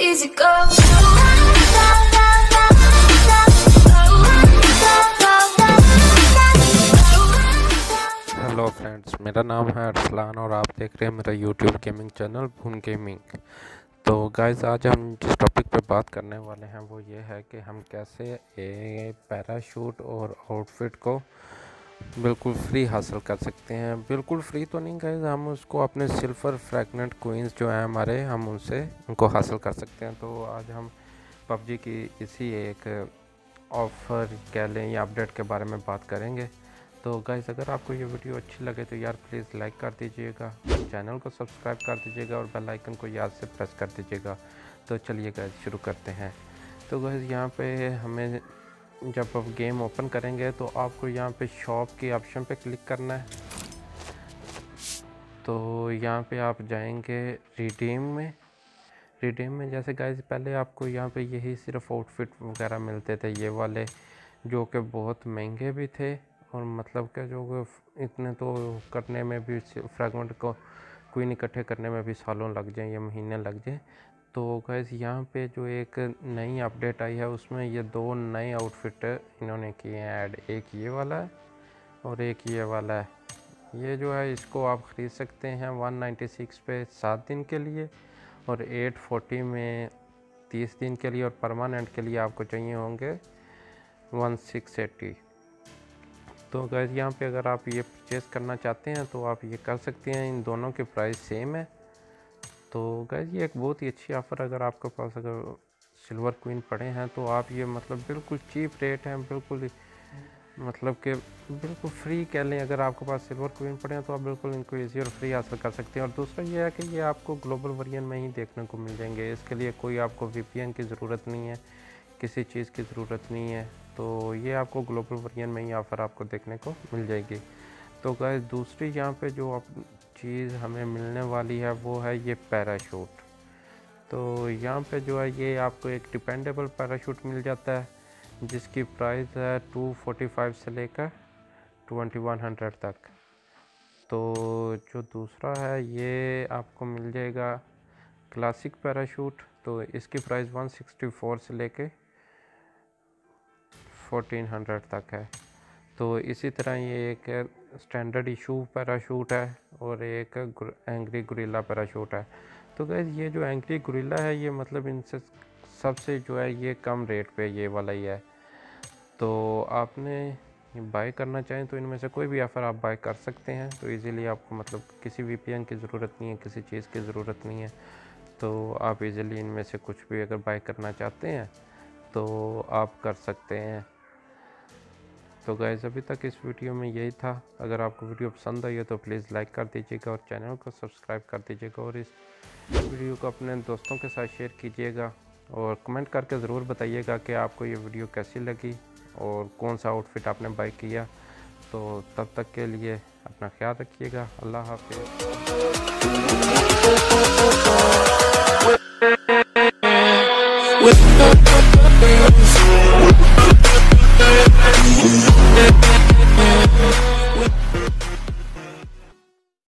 easy go. Hello friends, मेरा नाम है अरसलान और आप देख रहे हैं मेरा यूट्यूब गेमिंग चैनल भून गेमिंग। तो गाइस, आज हम जिस टॉपिक पे बात करने वाले हैं वो ये है कि हम कैसे एक पैराशूट और आउटफिट को बिल्कुल फ्री हासिल कर सकते हैं। बिल्कुल फ्री तो नहीं गाइस, हम उसको अपने सिल्वर फ्रैगनेंट कोइंस जो हैं हमारे, हम उनसे उनको हासिल कर सकते हैं। तो आज हम पबजी की इसी एक ऑफ़र कह लें या अपडेट के बारे में बात करेंगे। तो गाइस, अगर आपको ये वीडियो अच्छी लगे तो यार प्लीज़ लाइक कर दीजिएगा, चैनल को सब्सक्राइब कर दीजिएगा और बेल आइकन को याद से प्रेस कर दीजिएगा। तो चलिए गाइस, शुरू करते हैं। तो गाइस, यहाँ पे हमें जब आप गेम ओपन करेंगे तो आपको यहाँ पे शॉप के ऑप्शन पे क्लिक करना है। तो यहाँ पे आप जाएंगे रिडीम में जैसे गाइस पहले आपको यहाँ पे यही सिर्फ आउटफिट वगैरह मिलते थे, ये वाले, जो कि बहुत महंगे भी थे और मतलब कि जो इतने तो करने में भी, फ्रैगमेंट को क्वीन इकट्ठे करने में भी सालों लग जाएं या महीने लग जाएं। तो गाइस, यहाँ पे जो एक नई अपडेट आई है उसमें ये दो नए आउटफिट इन्होंने किए हैं ऐड। एक ये वाला है और एक ये वाला है। ये जो है इसको आप ख़रीद सकते हैं 196 पे 7 दिन के लिए और 840 में 30 दिन के लिए, और परमानेंट के लिए आपको चाहिए होंगे 1680। तो गाइस, यहाँ पे अगर आप ये परचेज़ करना चाहते हैं तो आप ये कर सकते हैं। इन दोनों के प्राइस सेम है। तो गाइस, ये एक बहुत ही अच्छी ऑफ़र, अगर आपके पास अगर सिल्वर क्वीन पड़े हैं तो आप ये मतलब बिल्कुल चीप रेट हैं, बिल्कुल मतलब कि बिल्कुल फ्री कह लें। अगर आपके पास सिल्वर क्वीन पड़े हैं तो आप बिल्कुल इनको ईजी और फ्री हासिल कर सकते हैं। और दूसरा ये है कि ये आपको ग्लोबल वेरिएंट में ही देखने को मिल जाएंगे। इसके लिए कोई आपको VPN की ज़रूरत नहीं है, किसी चीज़ की ज़रूरत नहीं है। तो ये आपको ग्लोबल वेरिएंट में ही ऑफ़र आपको देखने को मिल जाएगी। तो गाइस, दूसरी यहाँ पे जो चीज़ हमें मिलने वाली है वो है ये पैराशूट। तो यहाँ पे जो है ये आपको एक डिपेंडेबल पैराशूट मिल जाता है जिसकी प्राइस है 245 से लेकर 2100 तक। तो जो दूसरा है ये आपको मिल जाएगा क्लासिक पैराशूट। तो इसकी प्राइस 164 से लेके 1400 तक है। तो इसी तरह ये एक स्टैंडर्ड इशू पैराशूट है और एक एंग्री गुरिल्ला पैराशूट है। तो गाइस, ये जो एंग्री गुरिल्ला है ये मतलब इनसे सबसे जो है ये कम रेट पे ये वाला ही है। तो आपने बाय करना चाहें तो इनमें से कोई भी ऑफ़र आप बाय कर सकते हैं। तो इजीली आपको मतलब किसी VPN की ज़रूरत नहीं है, किसी चीज़ की ज़रूरत नहीं है। तो आप इजीली इनमें से कुछ भी अगर बाय करना चाहते हैं तो आप कर सकते हैं। तो गाइस, अभी तक इस वीडियो में यही था। अगर आपको वीडियो पसंद आई हो तो प्लीज़ लाइक कर दीजिएगा और चैनल को सब्सक्राइब कर दीजिएगा और इस वीडियो को अपने दोस्तों के साथ शेयर कीजिएगा और कमेंट करके ज़रूर बताइएगा कि आपको ये वीडियो कैसी लगी और कौन सा आउटफिट आपने बाय किया। तो तब तक के लिए अपना ख्याल रखिएगा। अल्लाह हाफ़िज़।